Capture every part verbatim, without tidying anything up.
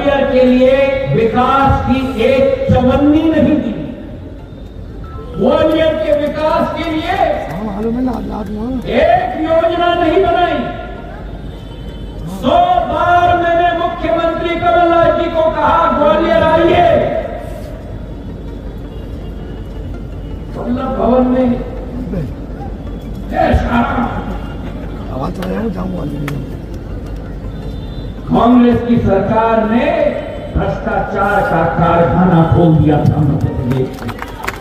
ग्वालियर के लिए विकास की एक चवन्नी नहीं दी। ग्वालियर के विकास के लिए एक योजना नहीं बनाई। सौ बार मैंने मुख्यमंत्री कमलनाथ जी को कहा ग्वालियर आइए, वल्लभ भवन में कांग्रेस की सरकार ने भ्रष्टाचार का कारखाना खोल दिया था मध्य प्रदेश में।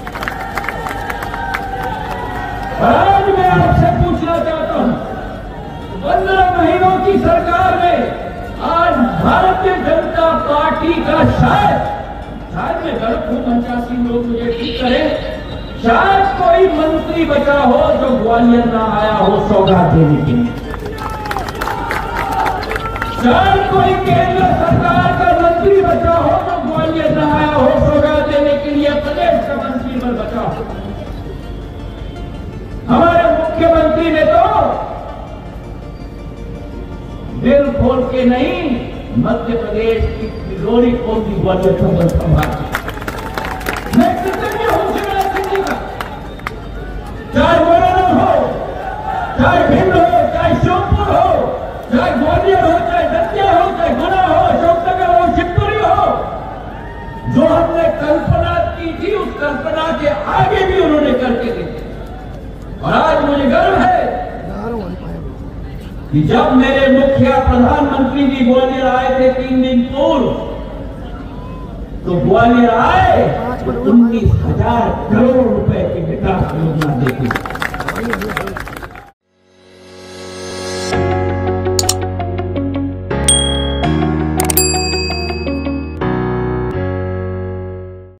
आज मैं आपसे पूछना चाहता हूं, पंद्रह महीनों की सरकार में आज भारतीय जनता पार्टी का शायद शायद मैं गलत हूं, पंचासी लोग मुझे ठीक करें, शायद कोई मंत्री बचा हो जो ग्वालियर ना आया हो सौगात देने के लिए। शायद कोई केंद्र सरकार का मंत्री बचा हो जो ग्वालियर ना आया हो सौगात देने के लिए। प्रदेश का मंत्री बल बचा हो। हमारे मुख्यमंत्री ने तो दिल खोल के नहीं, मध्य प्रदेश की तिजोरी खोल दी ग्वालियर को संभाल। मैं कृतज्ञ हूं शिवराज सिंह जी का, चाहे मोरना हो, चाहे भिंड हो, चाहे श्योपुर हो, चाहे ग्वालियर हो, चाहे दतिया हो, चाहे गुना हो, अशोकनगर हो, शिवपुरी हो, जो हमने कल्पना की थी उस कल्पना के आगे भी उन्होंने करके देखा। और आज मुझे गर्व है कि जब मेरे मुखिया प्रधानमंत्री जी ग्वालियर आए थे तीन दिन पूर्व, तो ग्वालियर आए तो उन्नीस हजार करोड़ रुपए की विकास योजना देखी।